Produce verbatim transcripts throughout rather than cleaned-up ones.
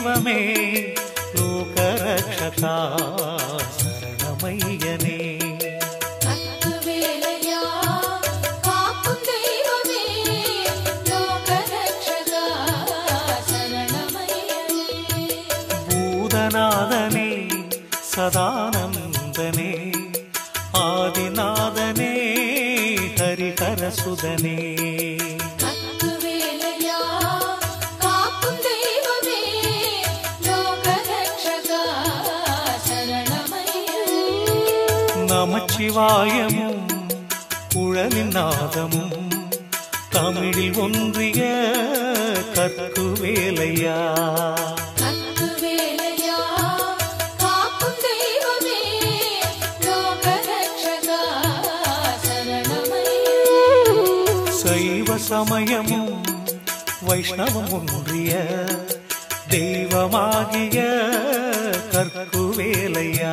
தெய்வமே லோகரக்ஷகா சரணமையனே. பூதநாதனே சதானந்தனே ஆதிநாதனே ஹரிஹரசுதனே. நமச்சிவாயமும் குழலின் நாதமும் தமிழில் ஒன்றிய கற்குவேலையா. சைவ சமயமும் வைஷ்ணவம் ஒன்றிய தெய்வமாகிய கற்குவேலையா.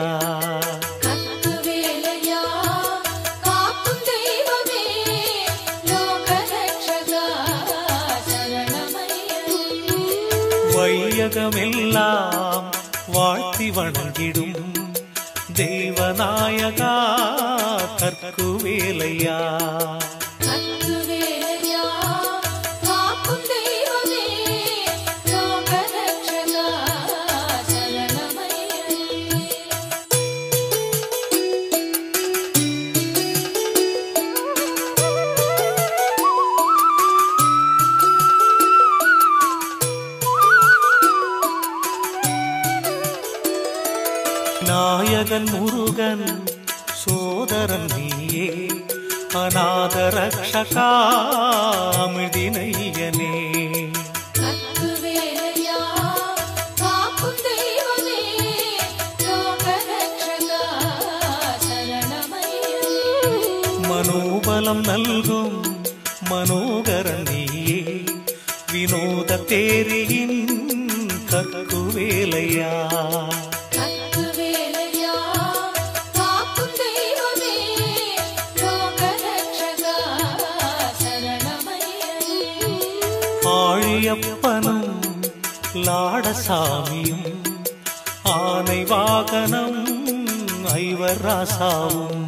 வையகமெல்லாம் வாழ்த்தி வணங்கிடும் தெய்வநாயகா கற்குவேலையா. நாயகன் முருகன் சோதரன் நீயே அநாத ரக்ஷகா அமிழ்தினையனே. மனோபலம் நல்கும் மனோகரன் நீயே வினோத தேரியின் கற்குவேலையா. ஆழியப்பனும் லாடசாமியும் ஆனை வாகனம் ஐவர் ராசாவும்.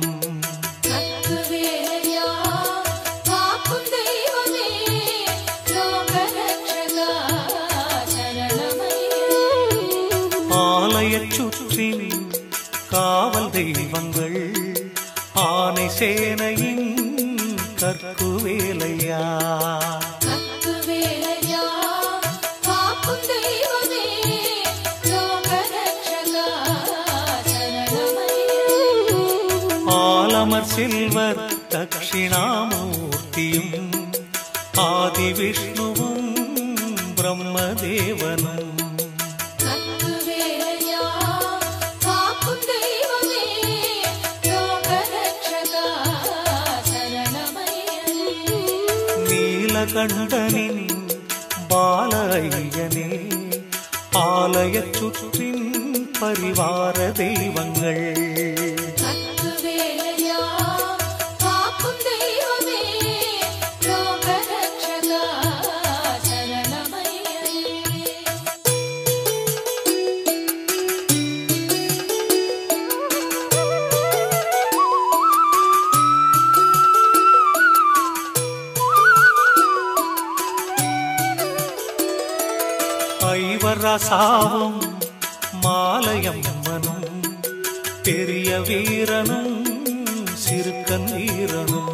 ஆலயச் சுற்றின் காவல் தெய்வங்கள் ஆனை சேனையின் கற்குவேலையா. ஆலமர் செல்வர் தட்சிணாமூர்த்தியும் ஆதி விஷ்ணுவும் பிரம்மதேவனும். நீலகண்டனின் பால ஐயனே ஆலயச் சுற்றின் பரிவார தெய்வங்கள். ஐவர் ராசாவும் மாலையம்மனும் பெரிய வீரனும் சிறுக்கன் வீரனும்.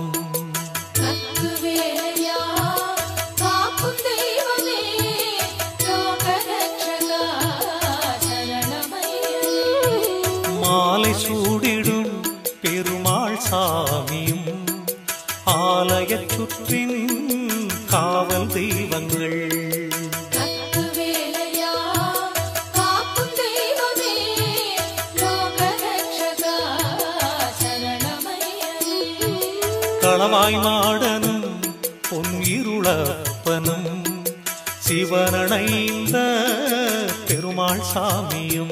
மாலை சூடிடும் பெருமாள் சாமியும் ஆலயச் சுற்றின் காவல் தெய்வங்கள். களவாய் மாடனும் பொன் இருளப்பனும் சிவனணைந்த பெருமாள் சாமியும்.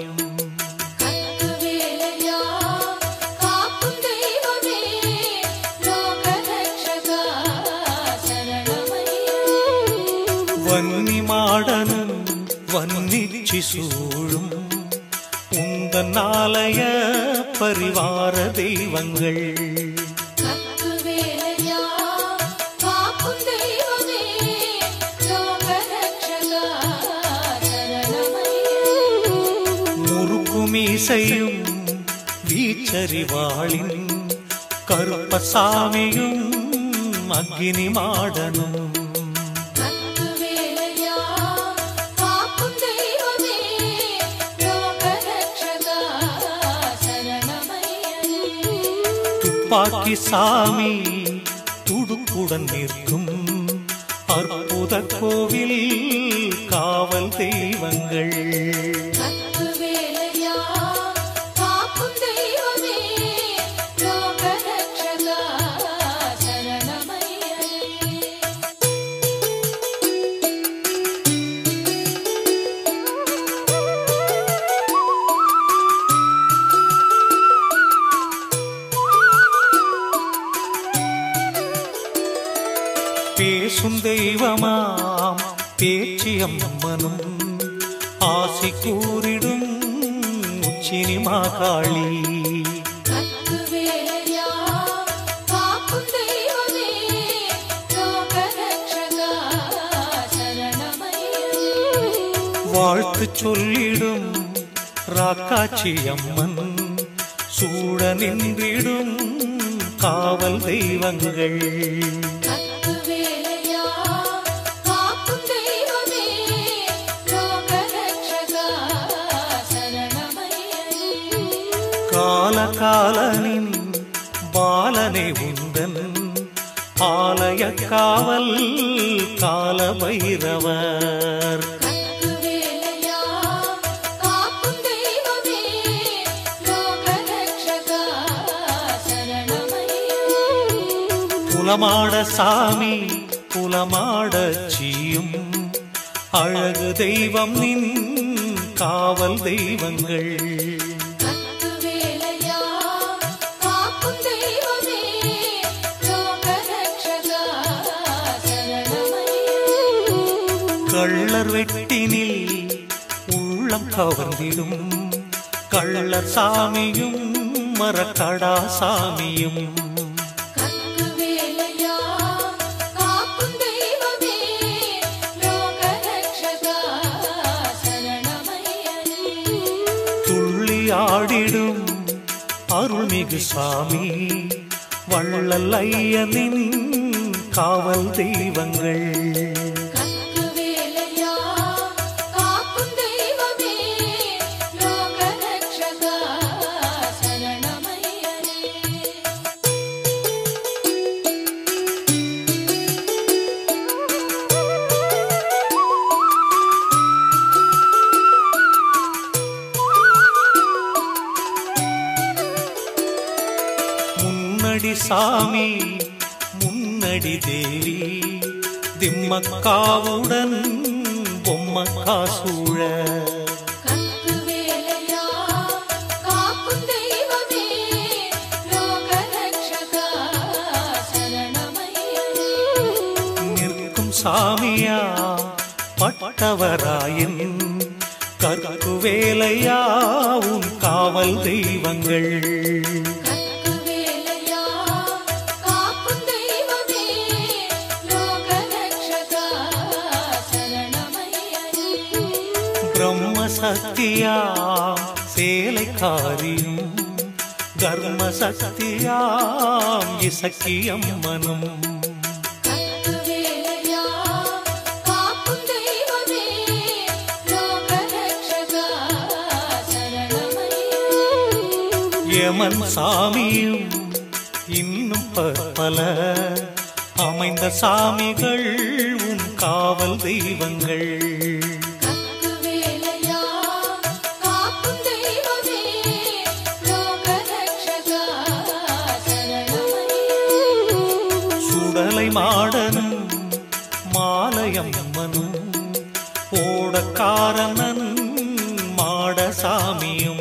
வன்னி மாடனும் வன்னி உச்சி சூழும் உந்தன் ஆலய பரிவார தெய்வங்கள் மீசையும் வீச்சறிவாளின் கருப்பசாமியும் அக்கினி மாடனும் துப்பாக்கி சாமி துடுக்குடன் நிற்கும் அற்புத கோவில் காவல் தெய்வங்கள் பேசும் தெய்வமாம் பேச்சியம்மனும் ஆசி கூறிடும் உச்சினி மாகாளி வாழ்த்து சொல்லிடும் ராக்காட்சியம்மன் சூழ நின்றிடும் காவல் தெய்வங்கள் காலகாலனின் பாலனை உந்தன் ஆலய காவல் கால பைரவர் புலமாட சாமி புலமாட சீயும் அழகு தெய்வம் நின் காவல் தெய்வங்கள் கள்ளர் வெட்டினில் உள்ளம் கவர்ந்திடும் கள்ளர் சாமியும் மரக்கடா சாமியும் துள்ளி ஆடிடும் அருள்மிகு சாமி வள்ளல் ஐயனின் காவல் தெய்வங்கள் முன்னடி சாமி முன்னடி தேவி திம்மக்காவுடன் பொம்மக்கா சூழ நிற்கும் சாமியா பட்டவராயின் கற்கு வேலையா உன் காவல் தெய்வங்கள் பிரம்ம சக்தியா சேலைக்காரியும் தர்ம சக்தியாம் இசக்கியம்மனும் யமன் சாமியும் இன்னும் பற்பல அமைந்த சாமிகள் உன் காவல் தெய்வங்கள் சுடலை மாடனும் மாலையம்மனும் ஓடக்காரனன் மாடசாமியும்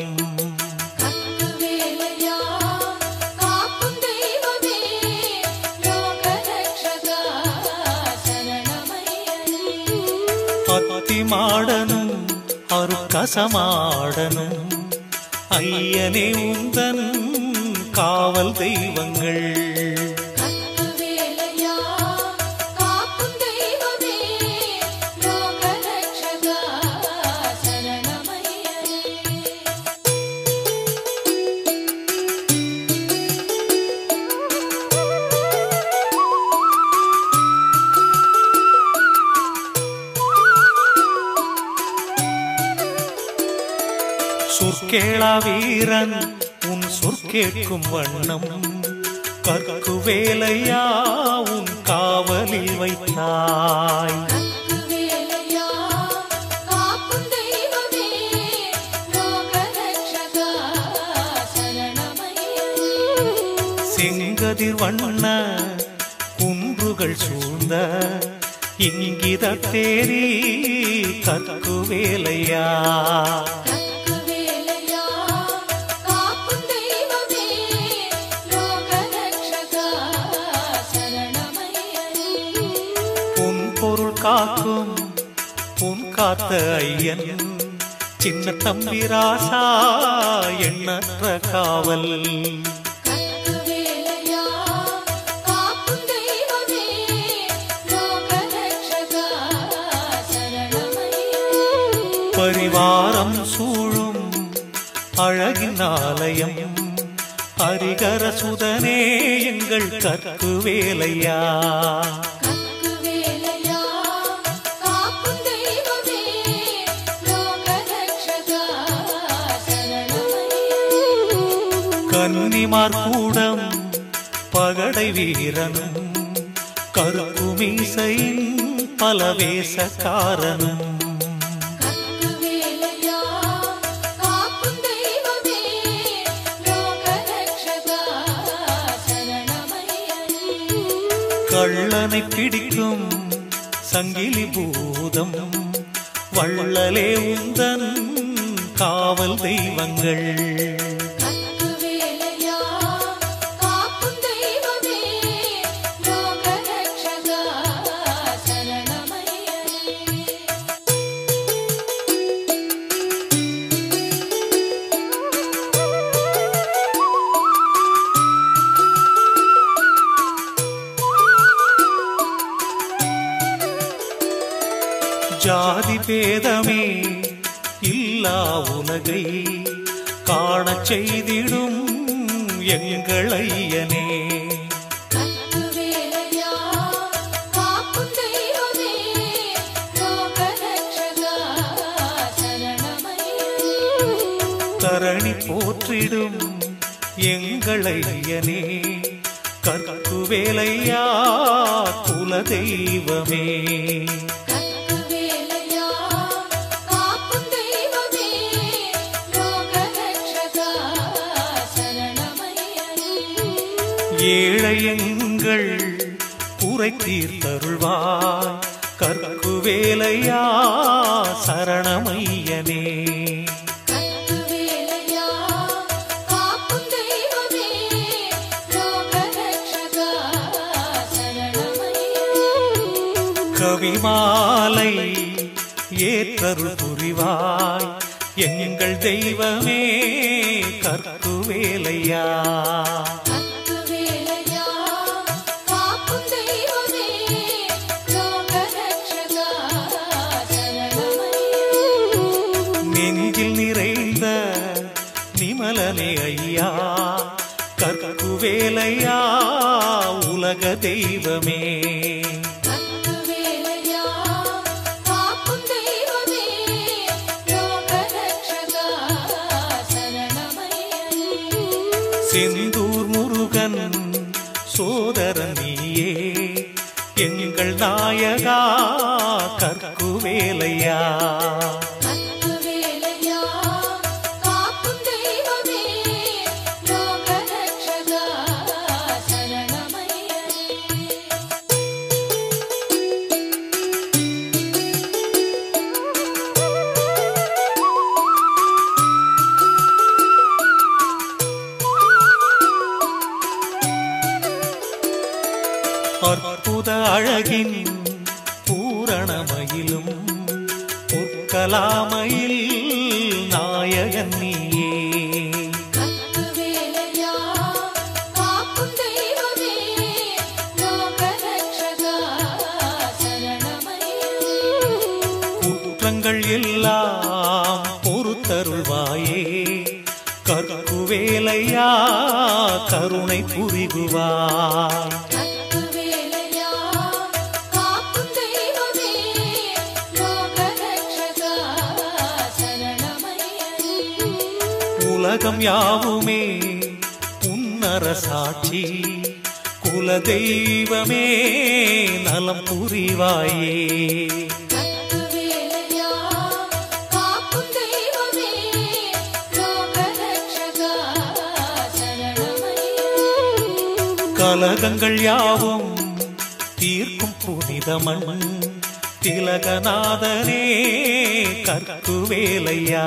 மாடனும் அரு கசமாடனும் ஐயனே உந்தன் காவல் தெய்வங்கள். சொற்கேளா வீரன் உன் சொற்கேட்கும் வண்ணம் கற்கு வேலையா உன் காவலில் வைத்தாய். செங்கதிர் வண்ண குன்றுகள் சூழ்ந்த இங்கித தேரி கற்கு வேலையா. பொருள் காக்கும் பொன் காத்த ஐயன் சின்ன தம்பிராசா எண்ணற்ற காவல். பரிவாரம் சூழும் அழகின் ஆலயம் ஹரிகர சுதனே எங்கள் கற்கு வேலையா. கன்னிமார் கூடம் பகடை வீரனும் கருப்புமீசையின் பலவேசக்காரனும் கள்ளனை பிடிக்கும் சங்கிலி பூதம் வள்ளலே உந்தன் காவல் தெய்வங்கள். ஜாதி பேதமே இல்லா உலகை காணச் செய்திடும் எங்கள் ஐயனே. தரணி போற்றிடும் எங்கள் ஐயனே கற்கு வேலையா குல தெய்வமே. ஏழையங்கள் குறை தீர்த்தருள்வாய் கற்கு வேலையா சரணமையனே. கவிமாலை ஏற்றருள் புரிவாய் எங்கள் தெய்வமே கற்கு வேலையா. நெஞ்சில் நிறைந்த நிமலனே ஐயா கற்கு வேலையா உலக தெய்வமே. செந்தூர் முருகன் சோதரன் நீயே எங்கள் நாயகா கற்கு வேலையா. அற்புத அழகின் பூரணமயிலும் பொற்கலாமையில் வேலையா கருணை புரிகுவாய். உலகம் யாவுமே உன்னரசாட்சி குலதெய்வமே நலம் புரிவாயே. கலகங்கள் யாவும் தீர்க்கும் புனிதமன் திலகநாதனே கற்குவேலையா.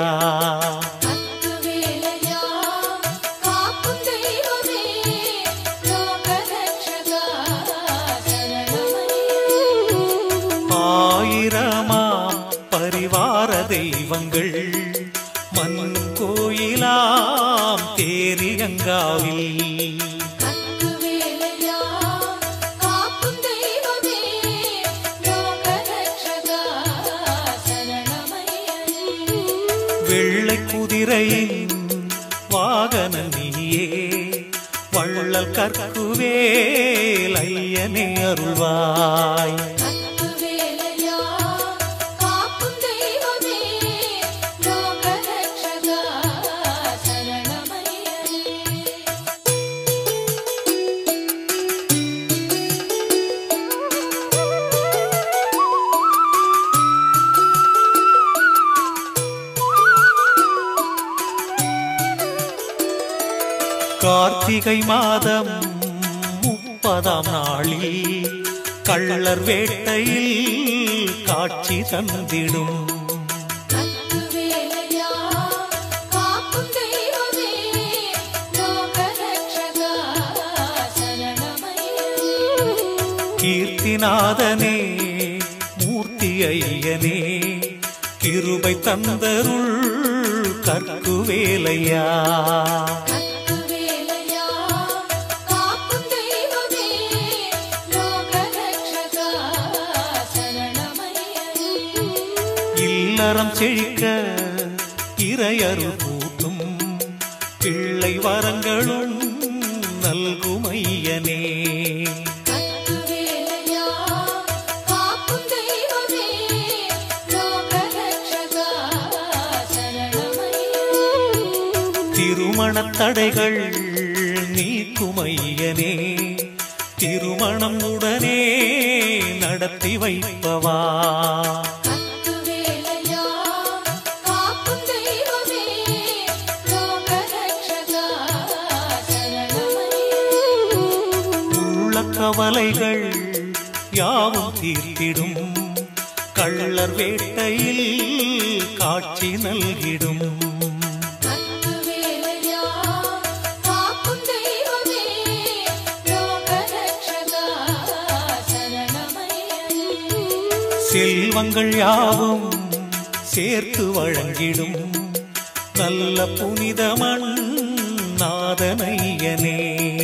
ஆயிரமாம் பரிவார தெய்வங்கள் மண்ணும் கோயிலாம் தேரியங்காவில். வெள்ளை குதிரையின் வாகன நீயே வள்ளல் கற்குவேல் ஐயனே அருள்வாய். கார்த்திகை மாதம் முப்பதாம் நாளில் கள்ளர் வேட்டையில் காட்சி தந்திடும். கீர்த்திநாதனே மூர்த்தி ஐயனே கிருபை தந்தருள் கற்குவேலையா. இல்லறம் செழிக்க இறையருள் கூட்டும் பிள்ளை வரங்களும் நல்கும் ஐயனே. திருமணத் தடைகள் நீக்கும் ஐயனே திருமணம் உடனே நடத்தி வைப்பவா. கவலைகள் யாவும் தீர்த்திடும் கள்ளர் வேட்டையில் காட்சி நல்கிடும். செல்வங்கள் யாவும் சேர்த்து வழங்கிடும் நல்ல புனிதமன் நாதனையனே.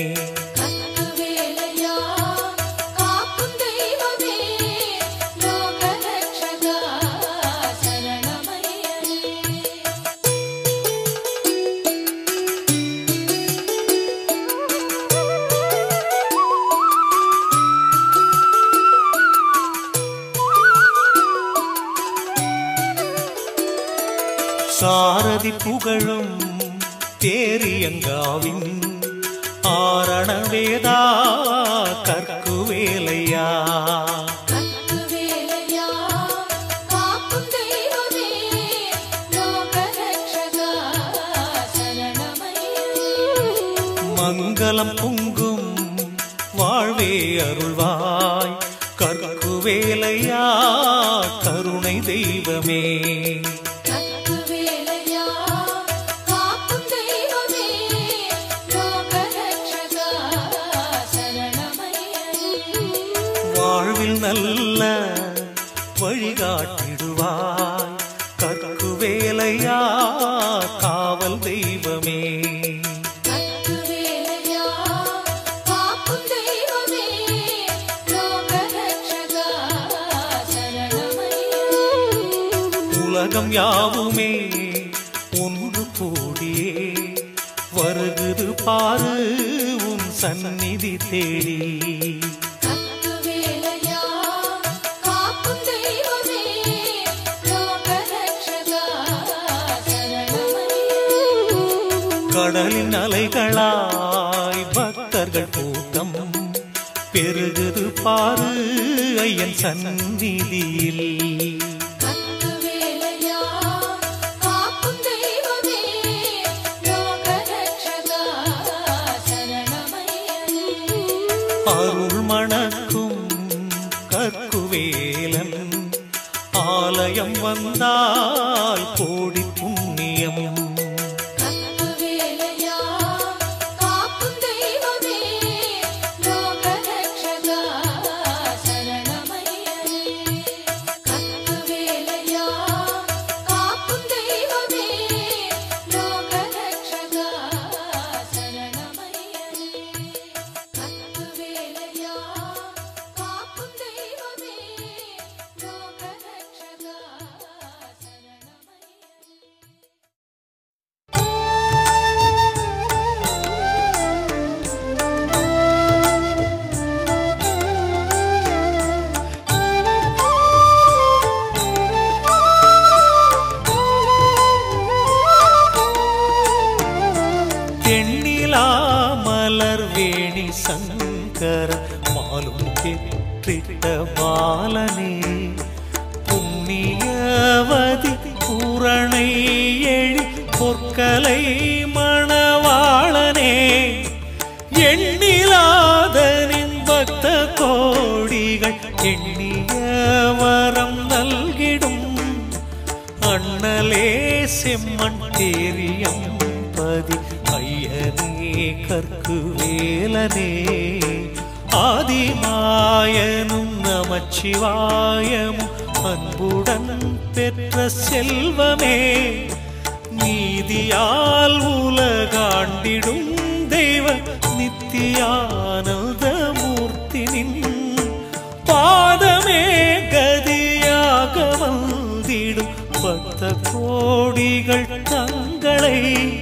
சாரதி புகழும் தேரியங்காவின் ஆரணவேதா கற்குவேலையா. மங்களம் பொங்கும் வாழ்வே அருள்வாய் கற்குவேலையா கருணை தெய்வமே. வாழ்வில் நல்ல வழிகாட்டிடுவாய் கற்குவேலையா காவல் தெய்வமே. உலகம் யாவுமே ஒன்று கூடியே வருகுது சந்நிதி தேடி கடலின் அலைகளாய் பக்தர்கள் கூட்டம் பெருகுது பாரு ஐயன் சந்நிதியில். அருள் மணக்கும் கற்குவேலன் ஆலயம் வந்தால் கோடி புண்ணியம். சங்கர மாலும் பெற்றிட்ட பாலனே புண்ணியவதி பூரணை எழி பொற்கலை மணவாளனே எண்ணிலாதனின் பக்த கோடிகள் எண்ணிய வரம் நல்கிடும் அண்ணலே செம்மண் தேரியம் பதி ஐயனே கற்கு வேலனே ஆதிமாயனும் நமச்சிவாயமும் அன்புடன் பெற்ற செல்வமே நீதியால் உலகாண்டிடும் தெய்வ நித்தியானந்த மூர்த்தினின் பாதமே கதியாக வந்திடும் பக்த கோடிகள் தங்களை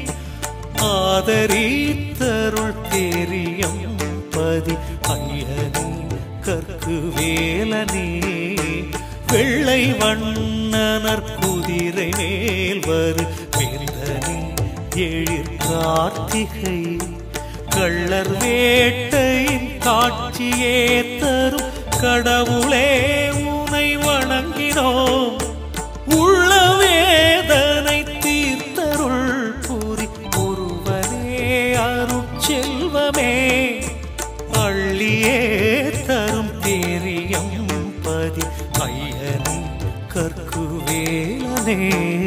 ஆதரித்தருள் தேரியம் பதி ஐயனே கற்கு வேலனே வெள்ளை வண்ணனர் குதிரை மேல் வரு வேந்தனே எழிற் கார்த்திகை கள்ளர் வேட்டையின் காட்சியே தரும் கடவுளே உனை வணங்கினோம் உள்ள வேதனை தீர்த்தருள் புரி ஒருவனே அருட்செல்வமே அள்ளியே தரும் தேரியம் பதி ஐயனே கற்கு வேலனே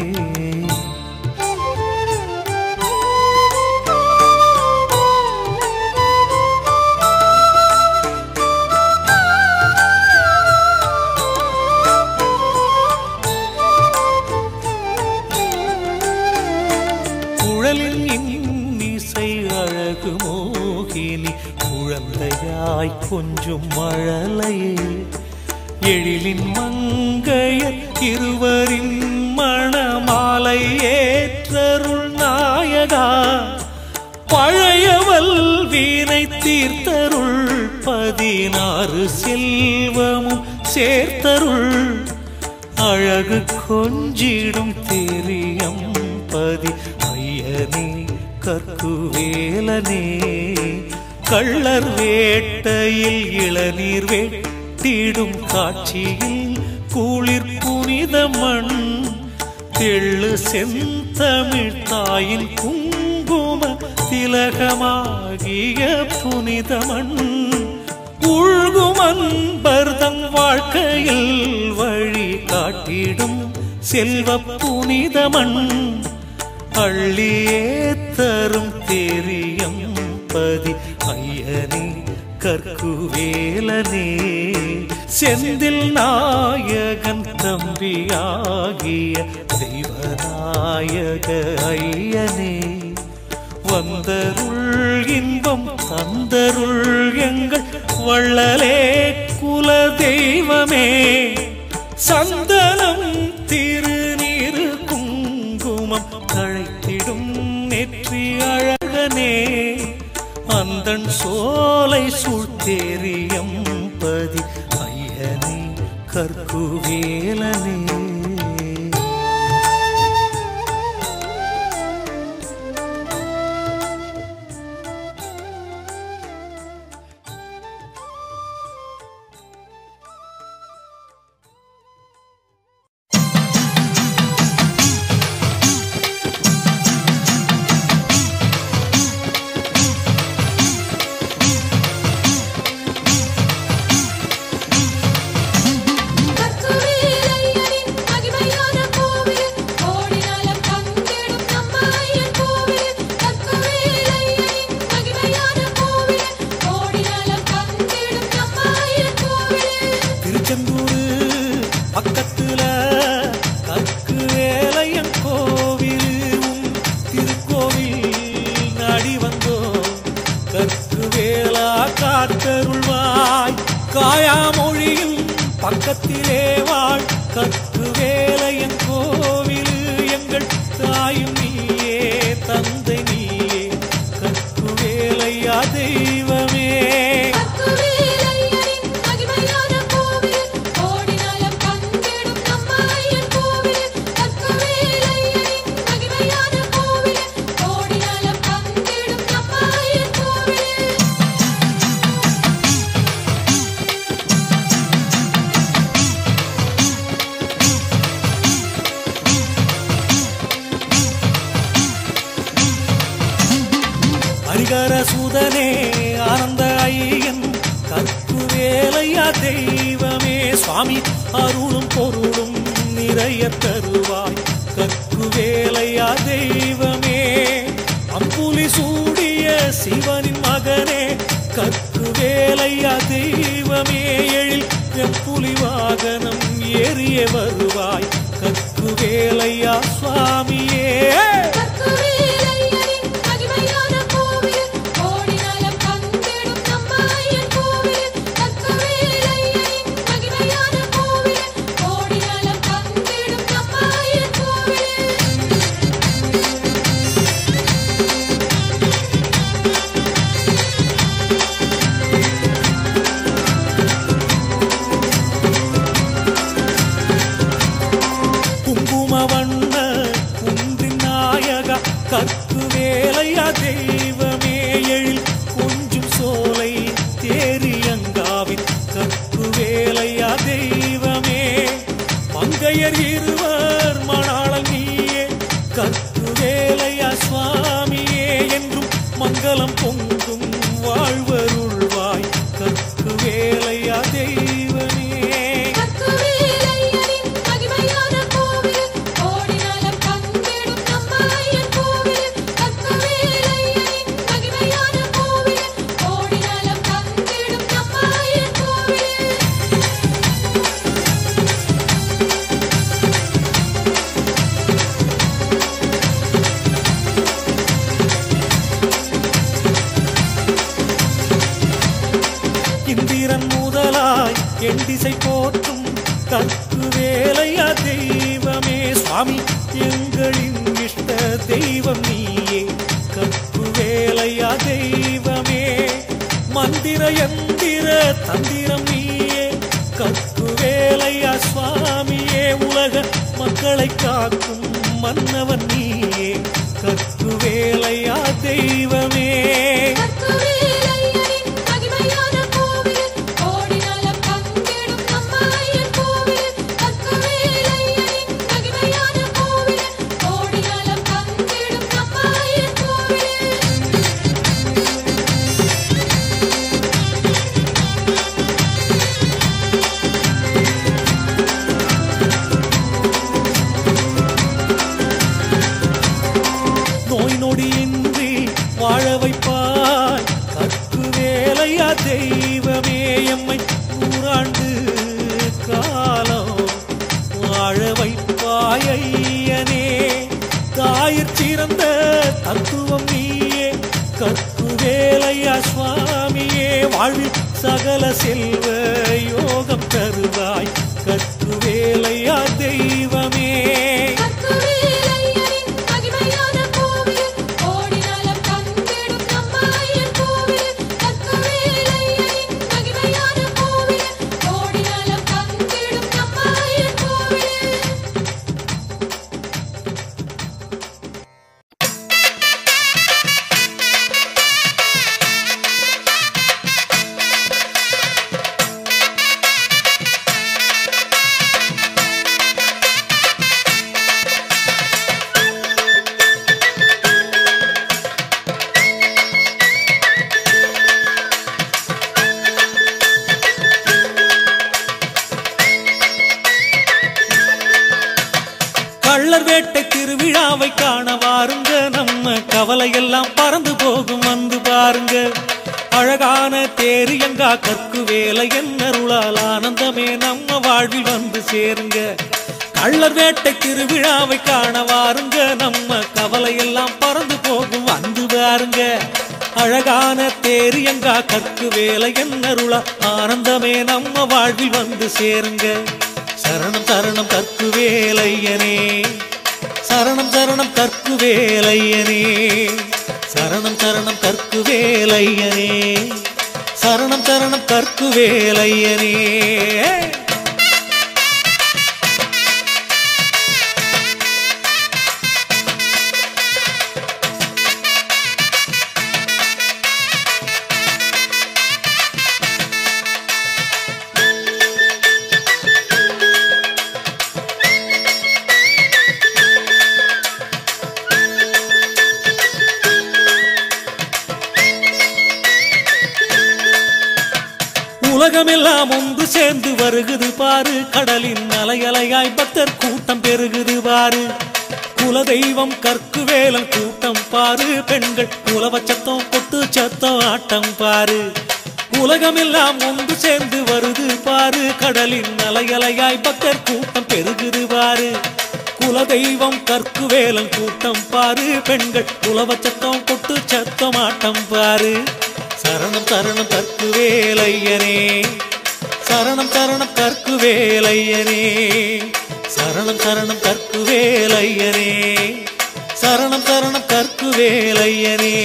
குழந்தையாய் கொஞ்சம் மழலையே எழிலின் மங்கையர் இருவரின் மணமாலை ஏற்றருள் நாயகா பழையவல் வீணை தீர்த்தருள் பதினாறு செல்வமும் சேர்த்தருள் அழகு கொஞ்சிடும் தேரியம் பதி ஐயனே கற்கு வேலனே கள்ளர் வேட்டையில் இளநீர் வெட்டிடும் காட்சியில் குளிர் புனித மண் தெள்ளு செந்தமிழ் தாயின் குங்கும திலகமாகிய புனித மண் உள்கும் அன்பர்தம் வாழ்க்கையில் வழி காட்டிடும் செல்வ புனித மண் அள்ளியே தரும் தேரியம் பதி ஐயனே கற்கு வேலனே செந்தில் நாயகன் தம்பியாகிய தெய்வநாயக ஐயனே வந்தருள் இன்பம் தந்தருள் எங்கள் வள்ளலே குல தெய்வமே சந்தனம் திருநீரு குங்குமம் தழைத்திடும் நெற்றி அழகனே அந்தன் சோலை தேரியம்பதி ஐயனே கற்குவேலனே. காயாமொழியும் பக்கத்திலே வாழ் கற்குவேலையன் கோவில் எங்கள் தாயும் நீயே தந்தை நீயே கற்குவேலையா தெய்வமே. ஹரிகரசுதனே ஆனந்த ஐயன் கற்குவேலையா தெய்வமே. சுவாமி அருளும் பொருளும் நிறைய தருவாய் கற்குவேலையா தெய்வமே. அம்புலி சூடிய சிவனின் மகனே கற்குவேலையா தெய்வமே. எழில் வெப்புலி வாகனம் ஏறிய வருவாய் கற்குவேலையா சுவாமியே. கற்குவேலையா தெய்வமே. எழில் கொஞ்சம் சோலை தேரியங்காவின் கற்குவேலையா தெய்வமே. மங்கையர் இருவர் மணாளன் நீயே கற்குவேலையா சுவாமியே. என்றும் மங்களம் பொங்கும் வாழ்வருள்வாய் கற்குவேலையா தெய்வமே. இந்திரன் முதலாய் என் திசை போற்றும் கற்குவேலையா தெய்வமே. சுவாமி எங்களின் இஷ்ட தெய்வம் நீயே கற்குவேலையா தெய்வமே. மந்திர யந்திர தந்திரம் நீயே கற்குவேலையா சுவாமியே. உலக மக்களை காக்கும் மன்னவன் நீயே கற்குவேலையா தெய்வமே. நோய் நொடியின்றி வாழ வைப்பாய் கற்குவேலையா தெய்வமே. எம்மை நூறாண்டு காலம் வாழ வைப்பாய் ஐயனே. தாயிற் சிறந்த தத்துவம் நீயே கற்குவேலையா சுவாமியே. வாழ்வில் சகல செல்வ யோகம் தருவாய் கற்குவேலையா தெய்வமே. கள்ளர் வேட்டை திருவிழாவை காண வாருங்க, நம்ம கவலையெல்லாம் பறந்து போகும் வந்து பாருங்க. அழகான தேரியங்கா கற்கு வேலை என்னருளால் ஆனந்தமே நம்ம வாழ்வில் வந்து சேருங்க. கள்ளர் வேட்டை திருவிழாவை காண வாருங்க, நம்ம கவலையெல்லாம் பறந்து போகும் வந்து பாருங்க. அழகான தேரியங்கா கற்கு வேலை என்னருளால் ஆனந்தமே நம்ம வாழ்வில் வந்து சேருங்க. சரணம் சரணம் கற்கு வேலையனே, சரணம் சரணம் கற்கு வேலையனே, சரணம் சரணம் கற்கு வேலையனே, சரணம் சரணம் கற்கு வேலையனே. உலகமெல்லாம் ஒன்று சேர்ந்து வருகுது பாரு, கடலின் அலையலையாய் பக்தர் கூட்டம் பெருகுது பாரு. குலதெய்வம் கற்கு வேலன் கூட்டம் பாரு, பெண்கள் குலவ சத்தம் கொட்டு சத்தம் ஆட்டம் பாரு. உலகமெல்லாம் ஒன்று சேர்ந்து வருது பாரு, கடலின் அலையலையாய் பக்தர் கூட்டம் பெருகுது பாரு. குலதெய்வம் கற்கு வேலன் கூட்டம் பாரு, பெண்கள் குலவ சத்தம் கொட்டு சத்தம் ஆட்டம் பாரு. சரணம் சரணம் கற்கு வேலையனே, சரணம் சரணம் கற்கு வேலையனே, சரணம் சரணம் கற்கு வேலையனே, சரணம் சரணம் கற்கு வேலையனே.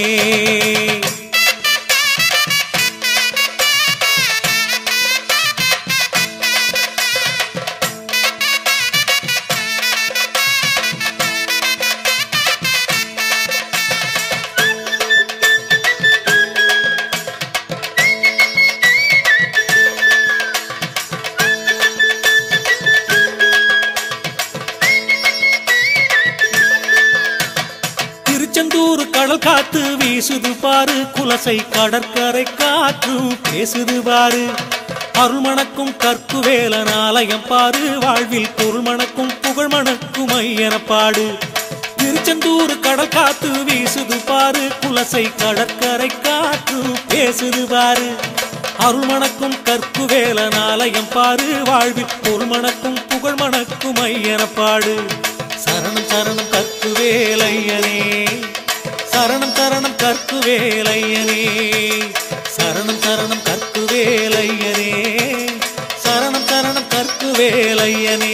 திருச்செந்தூர் கடல் காத்து வீசுது பாரு, குலசை கடற்கரை காற்று பேசுது பாரு. அருள்மணக்கும் கற்கு வேலன் ஆலயம் பாரு, வாழ்வில் பொருள் மணக்கும் புகழ் மணக்கும் ஐயனப்பாடு. திருச்செந்தூர் கடல் காத்து வீசுது பாரு, குலசை கடற்கரை காற்று பேசுது பாரு. அருள்மணக்கும் கற்கு வேலன் ஆலயம் பாரு, வாழ்வில் பொருள் மணக்கும் புகழ் மணக்கும் ஐயனப்பாடு. சரணம் சரணம் கற்கு வேலையனே, சரணம் சரணம் கற்கு வேலையனே, சரணம் சரணம் கற்கு வேலையனே, சரணம் சரணம் கற்கு வேலையனே.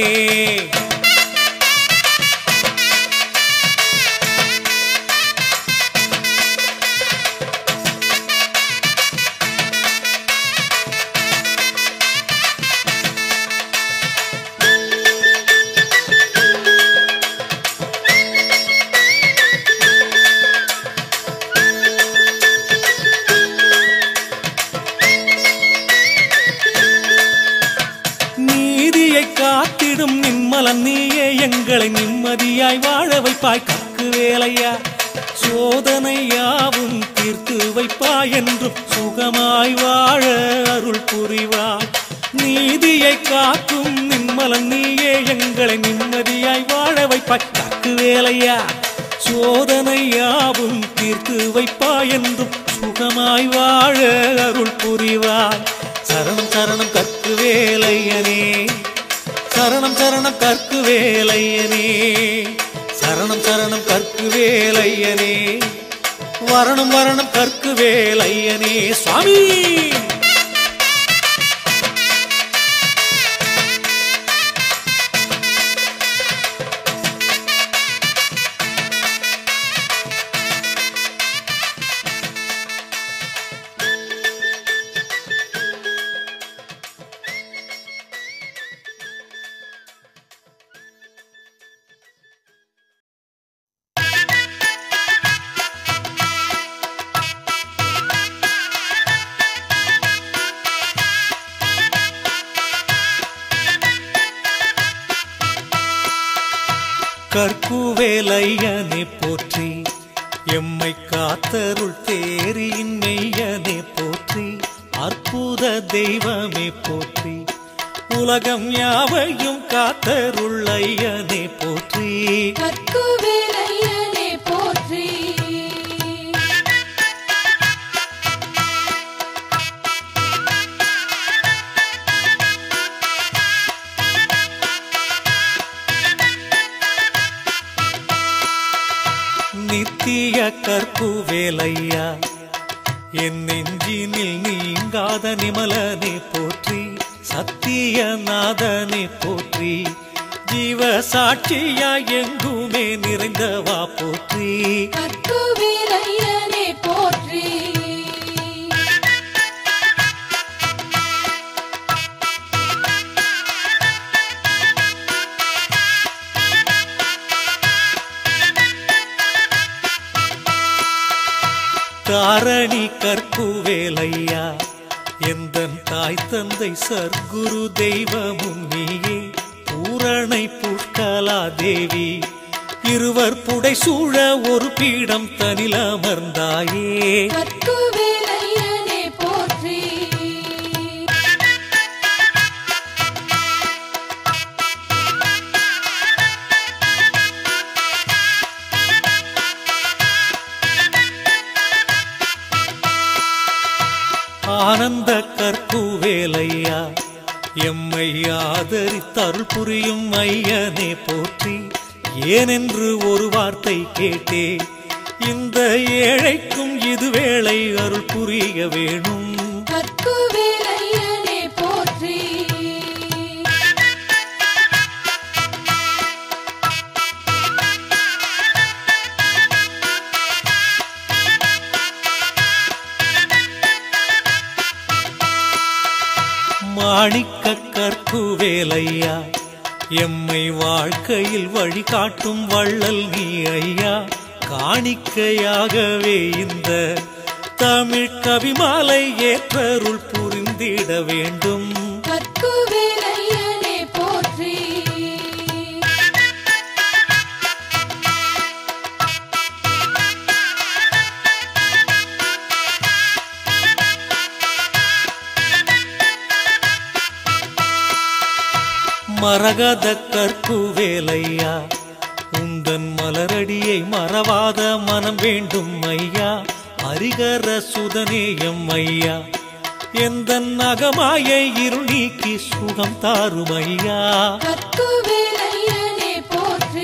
காத்திடும் நின்மலன் நீயே, எங்களை நிம்மதியாய் வாழ வைப்பாய் கற்கு வேலையா. சோதனை யாவும் தீர்த்து வைப்பாய் என்றும் சுகமாய் வாழ அருள் புரிவாய். நீதியை காக்கும் நின்மலன் நீயே, எங்களை நிம்மதியாய் வாழ வைப்பாய் கற்கு வேலையா. சோதனை யாவும் தீர்த்து வைப்பாய் என்றும் சுகமாய் வாழ அருள் புரிவாய். சரணம் சரணம் கற்கு வேலையனே, சரணம் சரணம் கற்கு வேலையனே, சரணம் சரணம் கற்கு வேலையனே, வரணும் வரணும் கற்கு வேலையனே. சுவாமி கற்குவேலையனே போற்றி, எம்மை காத்தருள் தேரியின் மெய்யனே போற்றி. அற்புத தெய்வமே போற்றி, உலகம் யாவையும் காத்தருள் ஐயனே போற்றி. போற்றி கற்குவேலையனே போற்றி நித்திய கற்புவேலையா என் நெஞ்சினில் நீங்காத நிமலனே போற்றி சத்தியநாதனே போற்றி ஜீவ சாட்சியா எங்குமே நிறைந்தவா போற்றி கற்குவேலையனே போற்றி தாரணி கற்புவேலையா எந்தன் தாய் தந்தை சர்க்குரு தெய்வமும் நீயே பூரணை புஷ்கலா தேவி இருவர் புடை சூழ ஒரு பீடம் தனில் அமர்ந்தாயே கற்குவேலையனே போற்றி ஆனந்த கற்புவேலையா எம்மை ஆதரித்தருள் புரியும் ஐயனே போற்றி ஏனென்று ஒரு வார்த்தை கேட்டே இந்த ஏழைக்கும் இதுவேளை அருள் புரிய வேணும் கற்குவேலையனே போற்றி மாணிக்க கற்புவேலையா எம்மை வாழ்க்கையில் வழிகாட்டும் வள்ளல் நீ ஐயா காணிக்கையாகவே இந்த தமிழ் கவிமாலை ஏற்றருள் புரிந்திட வேண்டும் கற்குவேலையனே போற்றி மரகத கற்புவேலையா உந்தன் மலரடியை மறவாத மனம் வேண்டும் ஐயா ஹரிகர சுதனேயம் ஐயா எந்தன் அகமாயை இருள் நீக்கி சுகம் தாரும் ஐயா கற்குவேலையனே போற்றி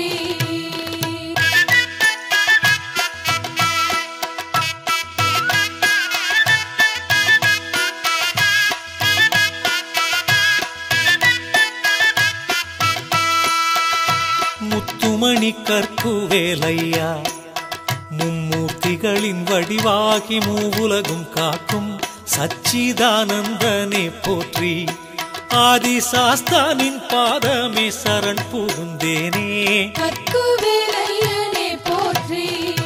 முத்துமணி கற்புவேலையா மும்மூர்த்திகளின் வடிவாகி மூவுலகும் காக்கும் சச்சிதானந்தனே போற்றி ஆதி சாஸ்தானின் பாதமே சரண் புகுந்தேனே கற்குவேலையனே போற்றி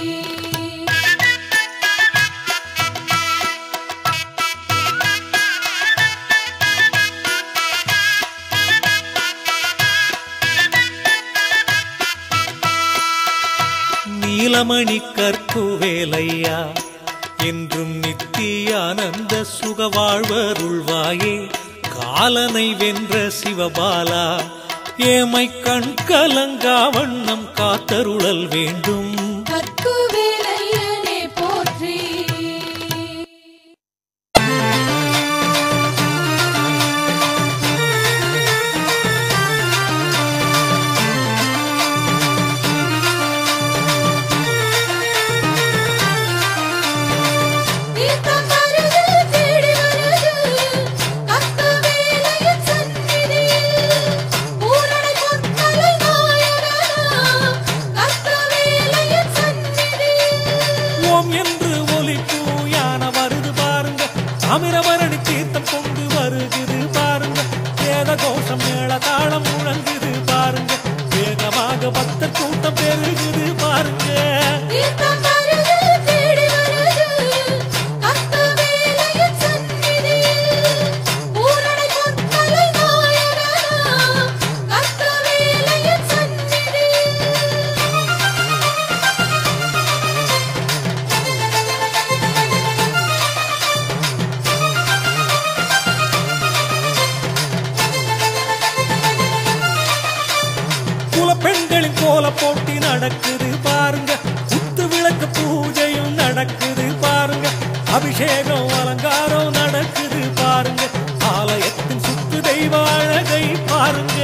நீலமணி கற்புவேலையா என்றும் நித்தியானந்த சுக வாழ்வருள்வாயே காலனை வென்ற சிவபாலா ஏமை கண் கலங்கா வண்ணம் காத்தருளல் வேண்டும் கற்குவேலையனே போற்றி கற்குவேலையனே கோல போட்டி நடக்குது பாருங்க, குத்து விளக்கு பூஜையும் நடக்குது பாருங்க, அபிஷேகம் அலங்காரம் நடக்குது பாருங்க, ஆலயத்தின் சுத்து தெய்வ அழகை பாருங்க.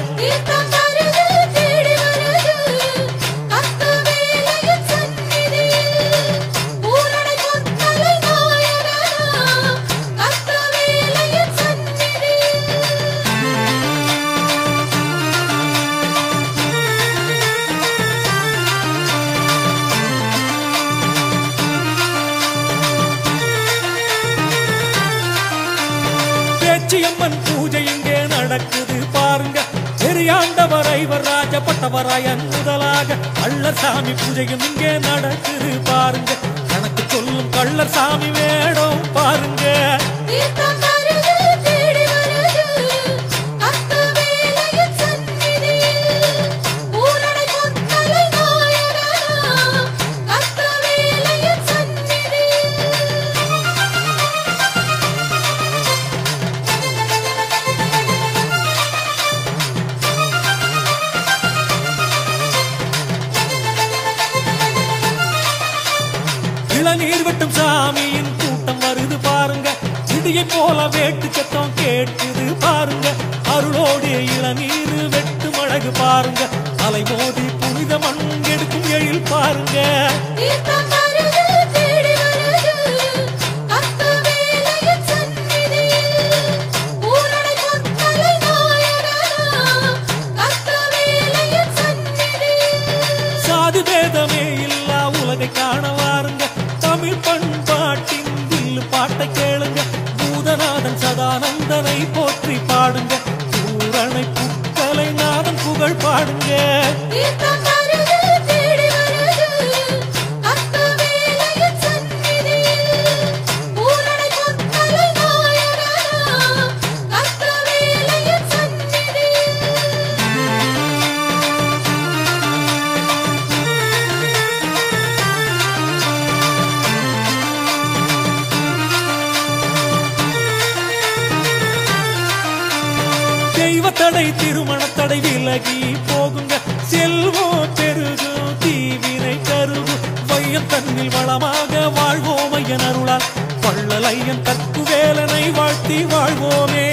பேச்சியம்மன் பூஜை இங்கே நடக்குது பாருங்க, பெரியாண்டவர் ஐவர் ராஜபட்டவராயன் முதலாக கள்ளர் சாமி பூஜையும் இங்கே நடக்குது பாருங்க, கணக்கு சொல்லும் கள்ளர் சாமி வேடம் பாருங்க. இளநீர் வெட்டும் சாமியின் கூட்டம் வருது பாருங்க, இடியை போல வேட்டு சத்தம் கேட்குது பாருங்க, அருளோடு இளநீர் வெட்டும் அழகு பாருங்க, அலை மோதி புனித மண் எடுக்கும் எழில் பாருங்க. சாதி பேதமே இல்லா உலகை காண வாருங்க, தமிழ் பண்பாட்டின் வில்லு பாட்டை கேளுங்க, பூதநாதன் சதானந்தனை போற்றி பாடுங்க, பூரணை புத்தலை நாதன் புகழ் பாடுங்க. தெய்வத்தடை திருமணத்தடை விலகி போகுங்க, செல்வம் பெருகும் தீவினை கருகும், வையம் தன்னில் வளமாக வாழ்வோம் ஐயன் அருளால், வள்ளலையன் கற்கு வேலனை வாழ்த்தி வாழ்வோமே.